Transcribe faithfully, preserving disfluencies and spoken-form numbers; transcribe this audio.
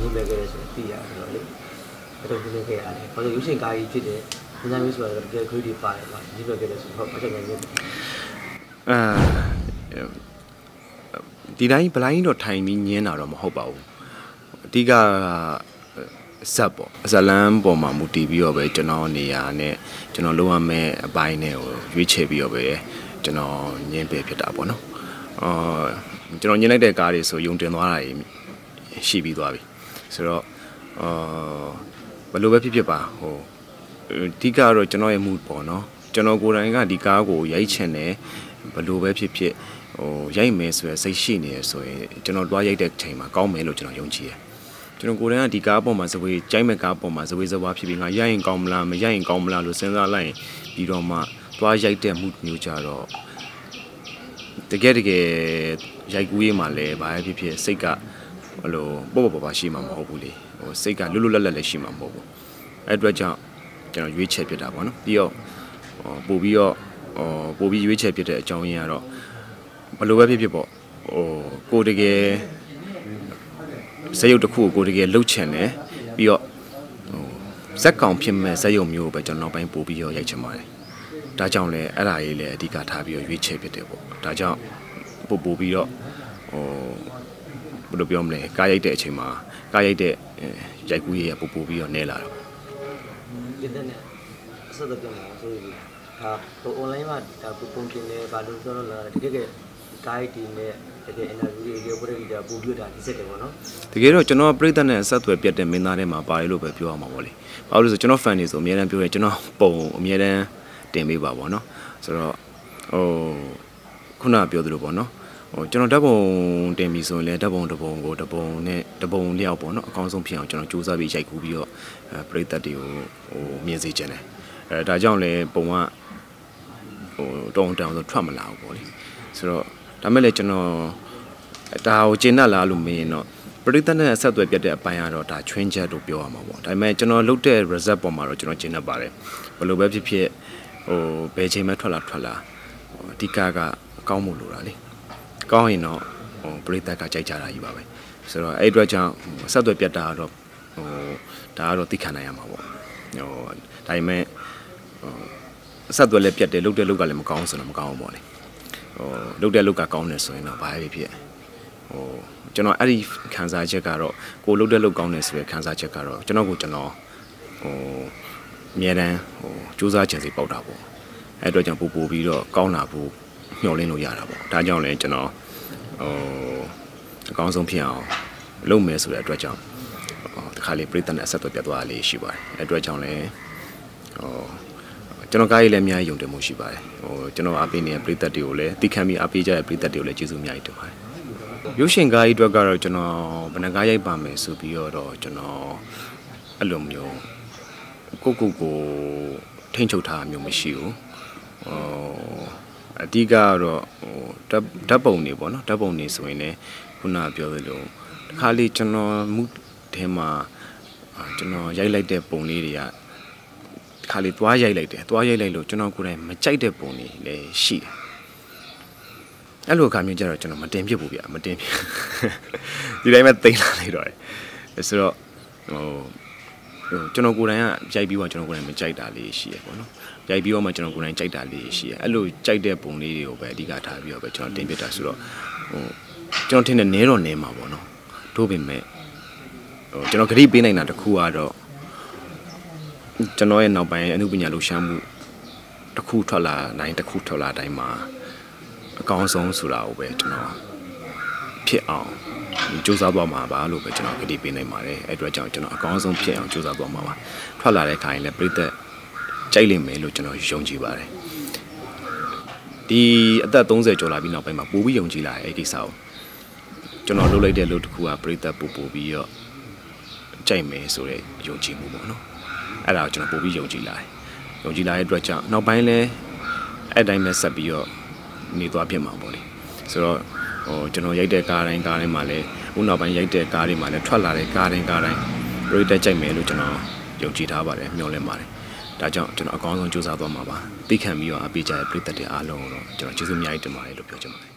ညင်မဲ့ခဲ့တယ်ဆိုတော့သိရတယ်တော့လေအဲ့တော့ညင်ခဲ့ရတယ်ဘာလို့ရုပ်ရှင်ကားကြီးဖြစ်တယ်ညဉ့်မျိုးဆိုတော့တကယ်ခွေးတွေပါတယ်ကွာညင်မဲ့ခဲ့တယ်ဆိုတော့ဘာကြောင့်လဲအာဒီတိုင်းဘလိုင်းတော့ထိုင်ပြီးညင်းတာတော့မဟုတ်ပါဘူးအဓိကဇက်ပေါ့ဇလန်းပေါ်မှာမူတည်ပြီးတော့ပဲကျွန်တော်နေရာနဲ့ကျွန်တော်လုံးဝမဲ့အပိုင်းနဲ့ကိုရွေးချယ်ပြီးတော့ပဲကျွန်တော်ညင်းပေးဖြစ်တာပေါ့နော်အာကျွန်တော်ညင်းလိုက်တဲ့ကားတွေဆိုယုံတင်သွားတာရှိပြီးသွားပြီဆိုတော့အာဘယ်လိုပဲဖြစ်ဖြစ်ပါဟိုအဓိကတော့ကျွန်တော်ရဲ့ mood ပေါ့နော်ကျွန်တော်ကိုယ်တိုင်ကဒီကားကိုရိုက်ချင်တယ်ဘယ်လိုပဲဖြစ်ဖြစ်ဟိုရိုက်မယ်ဆိုရယ်စိတ်ရှိနေရဆိုရင်ကျွန်တော်တွားရိုက်တဲ့ချိန်မှာကောင်းမယ်လို့ကျွန်တော်ယုံကြည်တယ်ကျွန်တော်ကိုယ်တိုင်ကဒီကားပေါ်မှာဇဝေးကြိုက်မဲ့ကားပေါ်မှာဇဝေးဇဝါဖြစ်ပြီးငါရိုက်ရင်ကောင်းမလားမရိုက်ရင်ကောင်းမလားလို့စဉ်းစားလိုက်ရင်ပြီးတော့မှတွားရိုက်တဲ့ mood မျိုးကြတော့တကယ်တကယ်ရိုက်ကူးရေးမှာလည်းဘာဖြစ်ဖြစ်စိတ်ကဟိုလိုပေါ့ပေါ့ပါပါရှိမှာမဟုတ်ဘူးလေဟိုစိတ်ကလွတ်လွတ်လပ်လပ်လည်းရှိမှာမဟုတ်ဘူးအဲ့အတွက်ကြောင့်ကျွန်တော်ရွေးချယ်ဖြစ်တာပေါ့နော်ပြီးတော့ပို့ပြီးတော့ပို့ပြီးရွေးချယ်ဖြစ်တဲ့အကြောင်းရင်းကတော့ဘယ်လိုပဲဖြစ်ဖြစ်ပေါ့ဟိုကိုတကယ်ဇက်ရုပ်တစ်ခုကိုကိုတကယ်လှုပ်ချင်တယ်ပြီးတော့ဟိုဇက်ကောင်ဖြစ်မဲ့ဇက်ရုပ်မျိုးကိုပဲကျွန်တော်နောက်ပိုင်းပို့ပြီးတော့ရိုက်ချင်ပါတယ်ဒါကြောင့်လည်းအဲ့ဒါလေးလည်းအဓိကထားပြီးတော့ရွေးချယ်ဖြစ်တယ်ပေါ့ဒါကြောင့်ပို့ပို့ပြီးတော့ဟိုဘယ်လိုပြောမလဲကားရိုက်တဲ့အချိန်မှာကားရိုက်တဲ့ရိုက်ကူးရေးပို့ပို့ပြီးတော့နဲလာတော့ဒီတဲ့နဲ့အစတော့ပြန်လာဆိုရင်ဒါဟို online မှာဒါပုံပုံတင်နေဘာလို့ပြောလို့လဲတကယ်က guide တွေနဲ့တကယ် interview တွေရုပ်ပရိသတ်ပုံပြတာဒီစက်တယ်ပေါ့နော်တကယ်တော့ကျွန်တော်ပြိဿနဲ့ဆက်သွယ်ပြတ်တဲ့မင်းသားတွေမှာပါတယ်လို့ပဲပြောရမှာပေါ့လေဘာလို့လဲဆိုကျွန်တော် fan တွေဆိုအများတန်းပြောတယ်ကျွန်တော်ပုံအများတန်းတင်ပေးပါပေါ့နော်ဆိုတော့ဟိုခုနပြောသလိုပေါ့နော်ဟိုကျွန်တော်ဓာတ်ပုံတင်ပြီးဆိုရင်လည်းဓာတ်ပုံတစ်ပုံကိုတစ်ပုံနဲ့တစ်ပုံလျောက်ပေါ့နော်အကောင်းဆုံးဖြစ်အောင်ကျွန်တော်စူးစမ်းပြီးရိုက်ကူးပြီးတော့ပြိဿတွေကိုဟိုမြင်စေချင်တယ်အဲဒါကြောင့်လည်းပုံကဟိုတောင်းတအောင်ဆိုထွက်မလာဘူးပေါ့လေဆိုတော့ဒါမဲ့လည်းကျွန်တော်ဒါကိုကျင်းတတ်လားလို့မေးရင်တော့ပရိသတ်နဲ့ဆက်သွယ်ပြတ်တဲ့အပိုင်းကတော့ဒါချွင်းချက်လို့ပြောရမှာပေါ့ဒါပေမဲ့ကျွန်တော်လုပ်တဲ့ result ပေါ်မှာတော့ကျွန်တော်ကျင်းတတ်ပါတယ်ဘယ်လိုပဲဖြစ်ဖြစ်ဟိုဘယ်ချိန်မှထွက်လာထွက်လာအဓိကကကောင်းမှုလို့လားလေကောင်းရင်တော့ဟိုပရိသတ်ကကြိုက်ကြတာကြီးပါပဲဆိုတော့အဲ့အတွက်ကြောင့်ဆက်သွယ်ပြတ်တာကတော့ဟိုဒါကတော့သိခံနိုင်ရမှာပေါ့ဟိုဒါပေမဲ့ဟိုဆက်သွယ်လည်းပြတ်တယ်လုပ်တဲ့လုပ်ကလည်းမကောင်းဆိုတော့မကောင်းဘူးပေါ့လေဟိုလုပ်တဲ့လုပ်ကကောင်းတယ်ဆိုရင်တော့ဘာပဲဖြစ်ဟိုကျွန်တော်အဲ့ဒီခံစားချက်ကတော့ကိုလုပ်တဲ့လုပ်ကောင်းတယ်ဆိုတဲ့ခံစားချက်ကတော့ကျွန်တော်ကိုကျွန်တော်ဟိုအများတန်းဟိုစူးစမ်းချင်စိတ်ပေါက်တာပေါ့အဲ့အတွက်ကြောင့်ပို့ပို့ပြီးတော့ကောင်းတာဖို့မျှော်လင့်လို့ရတာပေါ့ဒါကြောင့်လည်းကျွန်တော်ဟိုအကောင်းဆုံးဖြစ်အောင်လုပ်မယ်ဆိုတဲ့အတွက်ကြောင့်တခါလေပြိတ္တနဲ့အဆက်အသွယ်ပြတ်သွားလေးရှိပါတယ်အဲ့အတွက်ကြောင့်လည်းဟိုကျွန်တော်ကားရေးလည်းအများကြီးယုံတယ်မှုရှိပါတယ်ဟိုကျွန်တော်အားပေးနေတဲ့ပရိသတ်တွေကိုလည်းသိခံပြီးအားပေးကြတဲ့ပရိသတ်တွေကိုလည်းကျေးဇူးအများကြီးတင်ပါတယ်ရုပ်ရှင်ကားကြီးအတွက်ကတော့ကျွန်တော်ဘယ်နှကားရိုက်ပါမယ်ဆိုပြီးတော့ကျွန်တော်အဲ့လိုမျိုးကိုကိုကိုထိန်းချုပ်ထားမျိုးမရှိဘူးဟိုအဓိကကတော့ဟိုဓာတ်ပုံတွေပေါ့နော်ဓာတ်ပုံတွေဆိုရင်လည်းခုနပြောသလိုတစ်ခါလေးကျွန်တော်မှုထဲမှာကျွန်တော်ရိုက်လိုက်တဲ့ပုံလေးတွေကခါလေးသွားရိုက်လိုက်တယ်သွားရိုက်လိုက်လို့ကျွန်တော်ကိုယ်တိုင်မကြိုက်တဲ့ပုံတွေလည်းရှိတယ်အဲ့လိုအခါမျိုးကျတော့ကျွန်တော်မတင်ဖြစ်ဘူးဗျမတင်ဖြစ်ဒီတိုင်းပဲတိတ်လာလိုက်တော့တယ်ဆိုတော့ဟိုကျွန်တော်ကိုယ်တိုင်ကရိုက်ပြီးတော့ကျွန်တော်ကိုယ်တိုင်မကြိုက်တာလေးရှိရပေါ့နော်ရိုက်ပြီးတော့မှကျွန်တော်ကိုယ်တိုင်ကြိုက်တာလေးရှိရအဲ့လိုကြိုက်တဲ့ပုံလေးတွေကိုပဲအဓိကထားပြီးတော့ပဲကျွန်တော်တင်ပြတာဆိုတော့ဟိုကျွန်တော်ထင်တယ်နဲတော့နဲမှာပေါ့နော်တို့ပေမဲ့ဟိုကျွန်တော်ဂရိပေးနိုင်တာတစ်ခုကတော့ကျွန်တော်ရဲ့နောက်ပိုင်းအမှုပညာလှူရှားမှုတစ်ခုထွက်လာတိုင်းတစ်ခုထွက်လာတိုင်းမှာအကောင်းဆုံးဆိုတာကိုပဲကျွန်တော်ဖြစ်အောင်ကြိုးစားသွားမှာပါလို့ပဲကျွန်တော်ကတိပေးနိုင်ပါတယ်အဲ့အတွက်ကြောင့်ကျွန်တော်အကောင်းဆုံးဖြစ်အောင်ကြိုးစားသွားမှာပါထွက်လာတဲ့ခါရင်လည်းပြည့်သက်ကြိုက်လိမ့်မယ်လို့ကျွန်တော်ယုံကြည်ပါတယ်ဒီအသက်သုံးဆယ်ကျော်လာပြီးနောက်ပိုင်းမှာပိုပြီးယုံကြည်လာတဲ့အဲ့ကိစ္စကိုကျွန်တော်လုပ်လိုက်တဲ့လုပ်တစ်ခုကပြည့်သက်ပို့ပို့ပြီးတော့ကြိုက်မယ်ဆိုတဲ့ယုံကြည်မှုပေါ့နော်အဲ့ဒါကိုကျွန်တော်ပို့ပြီးယုံကြည်လာတယ်ယုံကြည်လာတဲ့အတွက်ကြောင့်နောက်ပိုင်းလဲအဲ့တိုင်းပဲဆက်ပြီးတော့နေသွားဖြစ်မှာပေါ့လေဆိုတော့ဟိုကျွန်တော်ရိုက်တဲ့ကားတိုင်းကားတိုင်းမှာလဲဥနောက်ပိုင်းရိုက်တဲ့ကားတွေမှာလဲထွက်လာတဲ့ကားတိုင်းကားတိုင်းပြည့်တက်ကြိုက်မယ်လို့ကျွန်တော်ယုံကြည်ထားပါတယ်မျှော်လင့်ပါတယ်ဒါကြောင့်ကျွန်တော်အကောင်းဆုံးကြိုးစားသွားမှာပါသိခံပြီးတော့အပေးကြတဲ့ပြည့်တက်တဲ့အားလုံးကိုတော့ကျွန်တော်ကျေးဇူးအများကြီးတင်ပါတယ်လို့ပြောချင်ပါတယ်